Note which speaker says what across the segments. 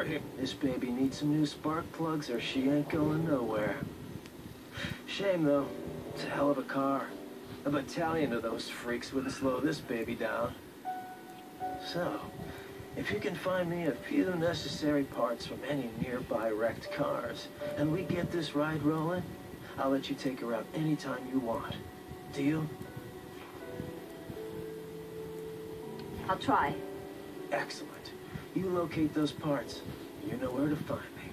Speaker 1: for him.
Speaker 2: This baby needs some new spark plugs or she ain't going nowhere. Shame, though. It's a hell of a car. A battalion of those freaks wouldn't slow this baby down. So, if you can find me a few necessary parts from any nearby wrecked cars, and we get this ride rolling, I'll let you take her out anytime you want. Deal?
Speaker 3: I'll try.
Speaker 2: Excellent. You locate those parts. You know where to find me.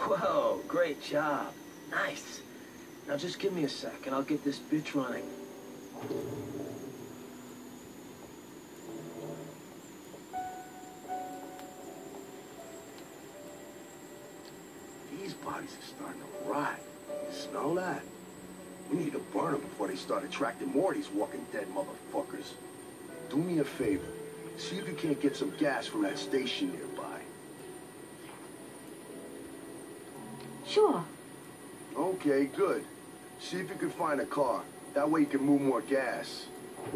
Speaker 2: Whoa, great job. Nice. Now just give me a sec and I'll get this bitch running.
Speaker 1: These bodies are starting to rot. You smell that? We need to burn them before they start attracting more of these walking dead motherfuckers. Do me a favor. See if you can't get some gas from that station nearby.
Speaker 3: Sure.
Speaker 1: Okay, good. See if you can find a car. That way you can move more gas.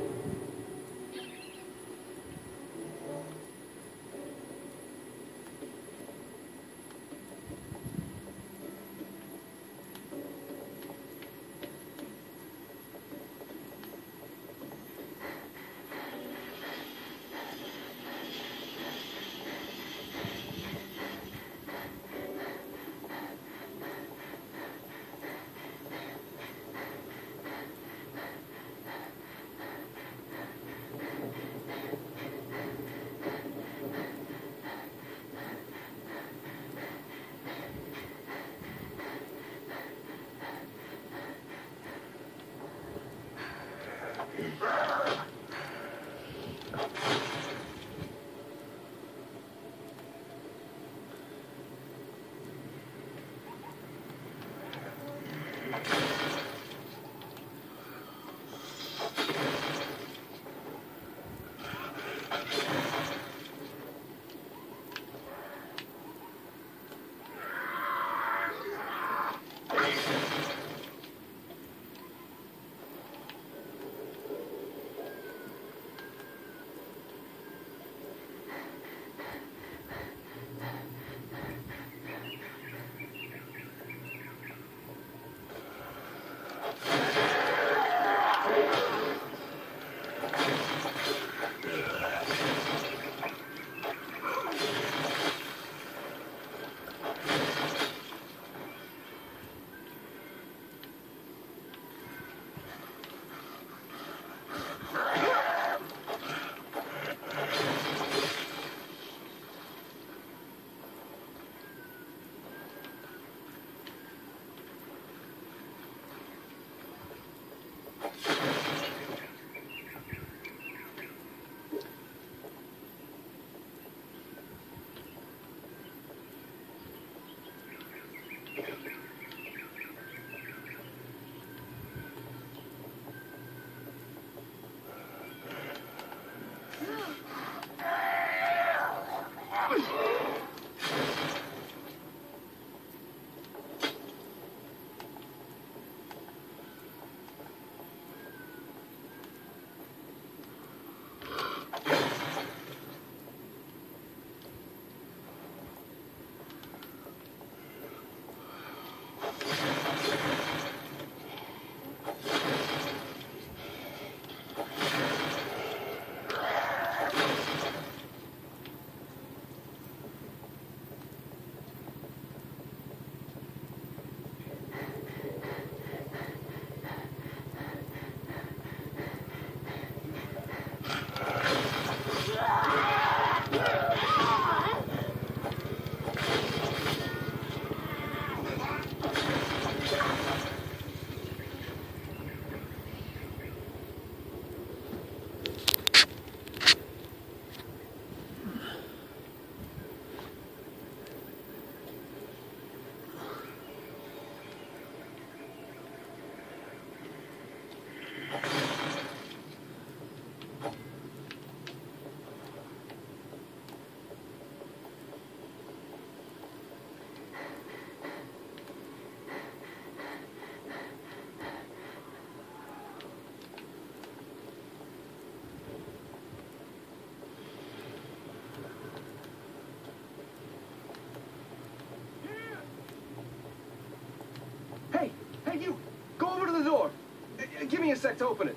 Speaker 2: Hey, you! Go over to the door. Give me a sec to open it.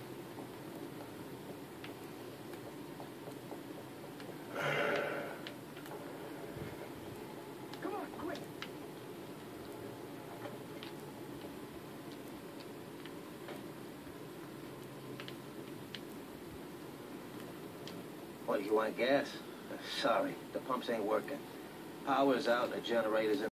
Speaker 2: Come on, quick. What, you want gas? Sorry, the pumps ain't working. Power's out and the generator's in